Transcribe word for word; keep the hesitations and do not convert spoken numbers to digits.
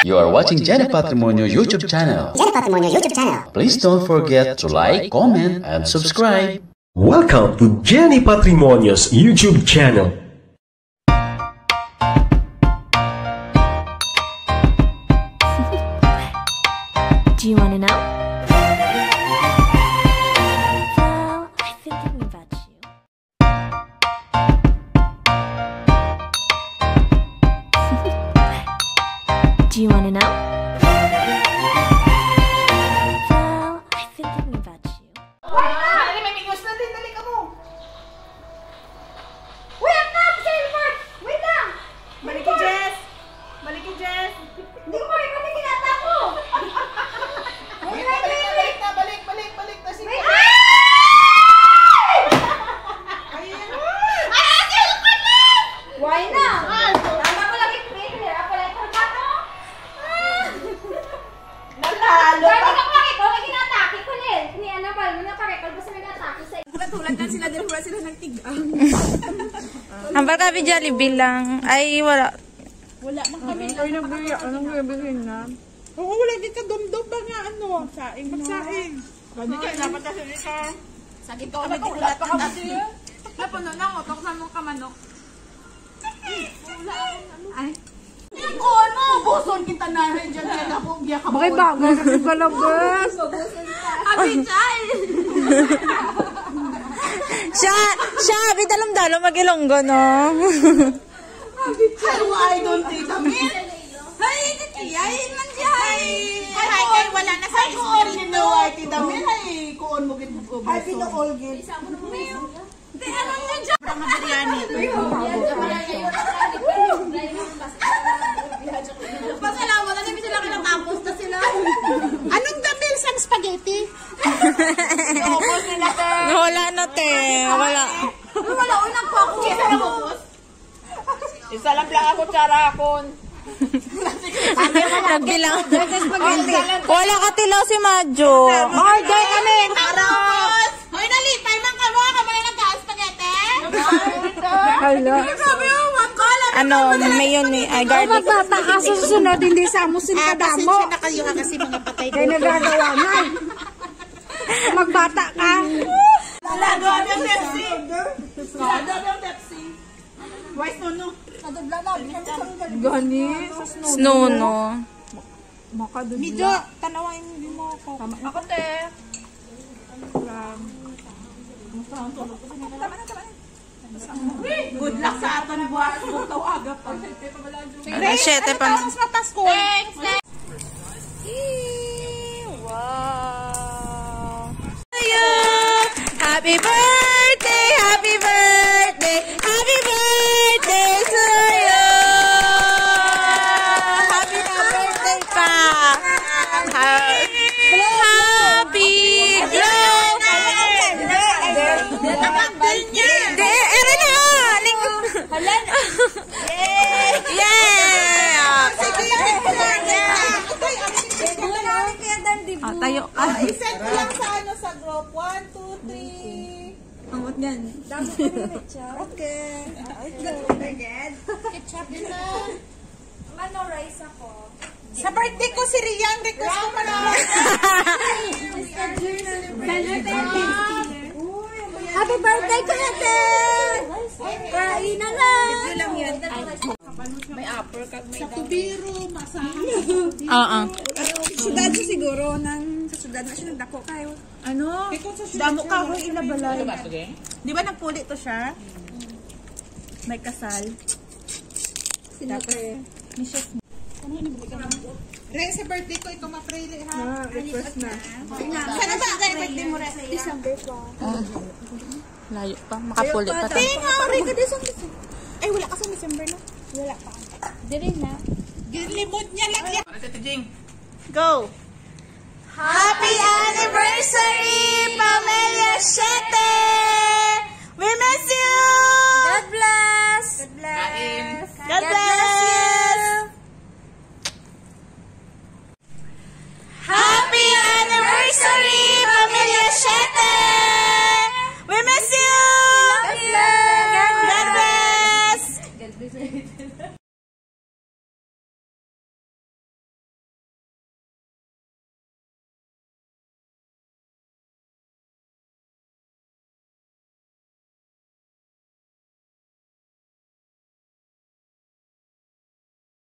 You are watching Jenny Patrimonio YouTube channel. Jenny Patrimonio YouTube channel. Please don't forget to like, comment, and subscribe. Welcome to Jenny Patrimonio's YouTube channel. Do you want to know? Well, I've been thinking about you. Do you want to know? Well, I've been thinking about you. Dali, may mingos na din. Dali ka mo. Wait up, Silver! Wait lang! Balik kay Jess! Balik kay Jess! Hindi ko rin kami kinata ko! Wait na, balik na, balik na, balik, balik, balik na si Wait! Ay! Ayun! Ay, Angel! Kalit! Why na? Tama ko lang i-clear. Ako lang ito. Natalo! Pwede ka pa ikaw ay kinatake ko nil. Ni Annabelle, mo nakarekal ba sila nag-atake sa iyo? Tulad na sila din wala sila nagtigang. Hampir kami Jollibee lang. Ay, wala. Wala man kami. Ay, nagbiya. Anong gabihin na? Oo, wala din ka dumdum ba nga ano? Saing mo. Saing. Gani ka, dapat kasi rin ka. Sagit ko kami ulat ka kasi. Napuno na mo, toksan mong kamanok. Ay. Ko ano, buson kita na rin dyan yan ako. Biya ka mo. Bakit bagay kasi balabas? Abi, chay! Siya, siya, bitalam-dalam mag-ilonggo, no? Ay, why don't they damit? Hay, ay, man siya, hay. Hay, hay, kay wala na sa ispin nito. Ay, tidamit, hay, kuon mo gito ko. Ay, pinool gito. Di, ano nga dyan? Parang mabiryani. Pasalamat, ano yung sila kinatapos na sila? Anong damil sang spaghetti? Naubos nila, te. Wala na, te. Wala. Wala, unang po ako. Kisa na bubos? Isa lang lang ako, tsara akon. Nagbilang. Wala ka tilaw si Madjo. Order kami! Tapos! Hoy, nalipay man ka mo! Kamo yung nagka-spaghetti? Hala. Sabi mo, one color! Ano, may yun eh. Ay, garlic. Magbata ka sa susunod, hindi sa musin ka damo. Pasensya na kayo kasi mga patay Kaya nagagawa nga. Magbata ka. Lado ang Pepsi! Lado ang Pepsi! Wise no no? Gani, sa Snow, no? Medyo, tanawain mo ako. Ako, te! Good luck sa aton buwas. Buktaw aga pa. Alas siyete pa. Mas mapasko. Thanks! Wow! Happy birthday! Happy birthday! Happy birthday to you! Happy na birthday pa! Happy glow! Hindi, ere na! Yeah! Ah, tayo. Ah, I-send ko lang sa ano sa group. One, two, three. Angot yan. Okay. Again. Ketchup din na. Ano, rice ako? Sa birthday ko si Rian, request ko pala. Happy birthday ko natin! Kain na lang! lang yan. May uppercut, may sa Tubiro, masahan. Oo. Sudad siya siguro, nang sa sudad na siya nagdako kayo. Ano? Damo ka ako ilabalay. Di ba nagpuli to siya? May kasal. Sinapre. Ren, sa birthday ko, ito ma-pray ha? Ah, request na. Sana ba ang birthday mo, Ren? December pa. Layo pa. Makapuli pa tayo. Tinga, Ren, ka din sa December. Ay, wala ka sa December, no? Wala pa. Dili na. Ginlimod niya lang yan. Go! Happy anniversary, Pamela Shete! We miss you! God bless! God bless! God bless! Happy anniversary, Pamela Shete! We miss you! God bless! God bless!